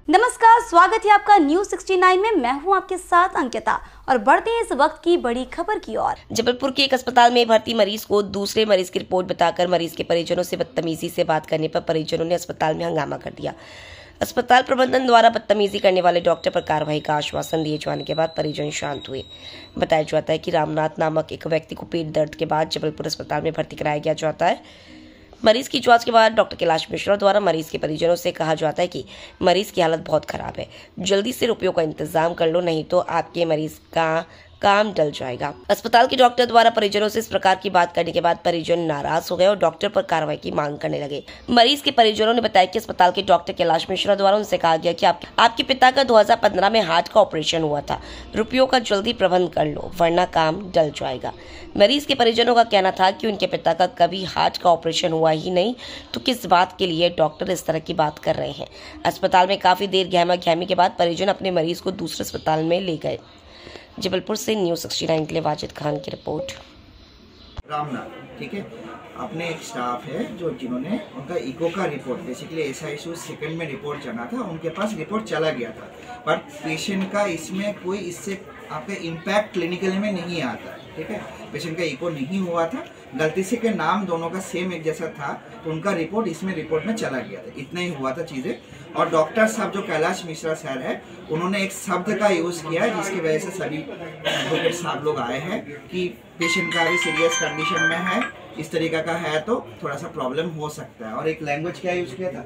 नमस्कार, स्वागत है आपका न्यूज 69 में। मैं हूं आपके साथ अंकिता और बढ़ते हैं इस वक्त की बड़ी खबर की ओर। जबलपुर के एक अस्पताल में भर्ती मरीज को दूसरे मरीज की रिपोर्ट बताकर मरीज के परिजनों से बदतमीजी से बात करने पर परिजनों ने अस्पताल में हंगामा कर दिया। अस्पताल प्रबंधन द्वारा बदतमीजी करने वाले डॉक्टर पर कार्रवाई का आश्वासन दिए जाने के बाद परिजन शांत हुए। बताया जाता है कि रामनाथ नामक एक व्यक्ति को पेट दर्द के बाद जबलपुर अस्पताल में भर्ती कराया गया जाता है। मरीज की जांच के बाद डॉक्टर कैलाश मिश्रा द्वारा मरीज के परिजनों से कहा जाता है कि मरीज की हालत बहुत खराब है, जल्दी से रुपयों का इंतजाम कर लो, नहीं तो आपके मरीज का काम टल जाएगा। अस्पताल के डॉक्टर द्वारा परिजनों से इस प्रकार की बात करने के बाद परिजन नाराज हो गए और डॉक्टर पर कार्रवाई की मांग करने लगे। मरीज के परिजनों ने बताया कि अस्पताल के डॉक्टर कैलाश मिश्रा द्वारा उनसे कहा गया कि आपके पिता का 2015 में हार्ट का ऑपरेशन हुआ था, रुपयों का जल्दी प्रबंध कर लो वरना काम टल जाएगा। मरीज के परिजनों का कहना था कि उनके पिता का कभी हार्ट का ऑपरेशन हुआ ही नहीं, तो किस बात के लिए डॉक्टर इस तरह की बात कर रहे हैं। अस्पताल में काफी देर गहमा-गहमी के बाद परिजन अपने मरीज को दूसरे अस्पताल में ले गए। जबलपुर से न्यूज 69 के लिए वाजिद खान की रिपोर्ट। रामनाथ, ठीक है, अपने एक स्टाफ है जो जिन्होंने उनका इको का रिपोर्ट बेसिकली SICU सेकंड में रिपोर्ट जाना था, उनके पास रिपोर्ट चला गया था, पर पेशेंट का इसमें कोई इससे आपके इम्पैक्ट क्लिनिकल में नहीं आता है। ठीक है, पेशेंट का इको नहीं हुआ था, गलती से के नाम दोनों का सेम एक जैसा था, तो उनका रिपोर्ट इसमें रिपोर्ट में चला गया था, इतना ही हुआ था चीज़ें। और डॉक्टर साहब जो कैलाश मिश्रा सर है, उन्होंने एक शब्द का यूज़ किया है जिसकी वजह से सभी एडवोकेट साहब लोग आए हैं कि पेशेंट का भी सीरियस कंडीशन में है, इस तरीका का है तो थोड़ा सा प्रॉब्लम हो सकता है। और एक लैंग्वेज क्या यूज़ किया था,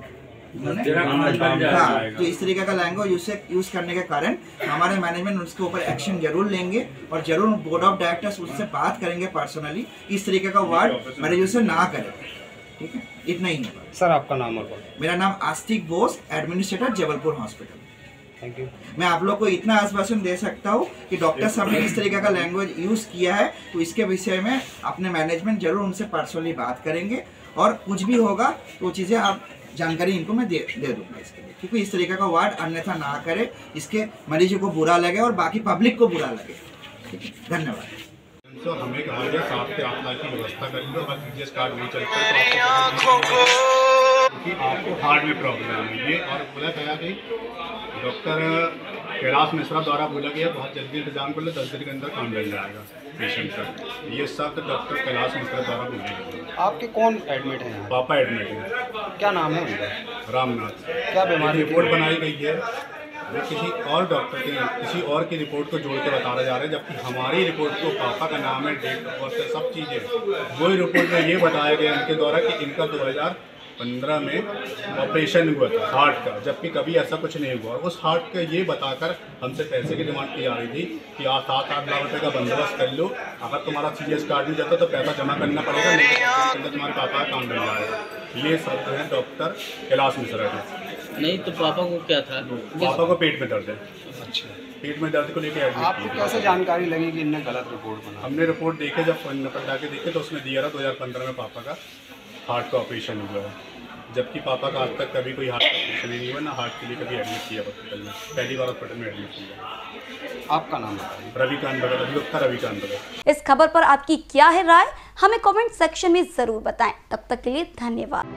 हाँ, तो इस तरीके का लैंग्वेज यूज करने के कारण हमारे मैनेजमेंट उसके ऊपर एक्शन जरूर लेंगे और जरूर बोर्ड ऑफ डायरेक्टर्स उससे बात करेंगे पर्सनली, इस तरीके का वर्ड मरीजों से ना करें। ठीक है, इतना ही है सर। आपका नाम और मेरा नाम Astik Bose, administrator Jabalpur hospital. Thank you. मैं आप लोग को इतना आश्वासन दे सकता हूँ कि डॉक्टर साहब ने इस तरीके का लैंग्वेज यूज किया है, तो इसके विषय में अपने मैनेजमेंट जरूर उनसे पर्सनली बात करेंगे और कुछ भी होगा तो चीज़ें आप जानकारी इनको मैं दे दूंगा इसके लिए, क्योंकि इस तरीके का वर्ड अन्यथा ना करे, इसके मरीजों को बुरा लगे और बाकी पब्लिक को बुरा लगे। ठीक है, धन्यवाद। तो हमें कहा गया 7 से 8 लाख की व्यवस्था करेंगे और सीरियस कार्ड नहीं चलता है तो आपको हार्ट में प्रॉब्लम है ये, और बोला गया कि डॉक्टर कैलाश मिश्रा द्वारा बोला गया बहुत जल्दी इंतजाम कर लो, 10 दिन के अंदर काम लग जाएगा पेशेंट का। ये शब्द डॉक्टर कैलाश मिश्रा द्वारा बोले गए। आपके कौन एडमिट हैं? पापा एडमिट है। क्या नाम है उनका? रामनाथ। क्या बीमारी? रिपोर्ट बनाई गई है, वो किसी और डॉक्टर के किसी और की रिपोर्ट को जोड़ के बताया जा रहा है, जबकि हमारी रिपोर्ट को पापा का नाम है, डेट ऑफ बर्थ है, सब चीज़ें वही रिपोर्ट में ये बताया गया इनके द्वारा कि इनका 2015 में ऑपरेशन हुआ था हार्ट का, जबकि कभी ऐसा कुछ नहीं हुआ। उस हार्ट का ये बताकर हमसे पैसे की डिमांड की जा रही थी कि आप 7-8 लाख रुपये का बंदोबस्त कर लो, अगर तुम्हारा सीरियस कार्ड नहीं जाता तो पैसा जमा करना पड़ेगा, नहीं तो अंदर तुम्हारे पापा का काम मिल जाएगा। ये शब्द है डॉक्टर कैलाश मिश्रा के। नहीं तो पापा को क्या था? पापा को पेट में दर्द है। अच्छा, पेट में दर्द को लेकर आपको कैसे जानकारी लगी कि इनने गलत रिपोर्ट बना? हमने रिपोर्ट देखे, जब नंबर डाके देखे तो उसमें दिया था 2015 में पापा का हार्ट का ऑपरेशन हुआ है, जबकि पापा का आज तक कभी कोई हार्ट का ऑपरेशन नहीं हुआ, ना हार्ट के लिए कभी एडमिट किया हॉस्पिटल में, पहली बार हॉस्पिटल में एडमिट किया। आपका नाम बताइए। रविकांत भगत, अभियुक्त रविकांत भगत। इस खबर पर आपकी क्या है राय, हमें कमेंट सेक्शन में जरूर बताएं। तब तक के लिए धन्यवाद।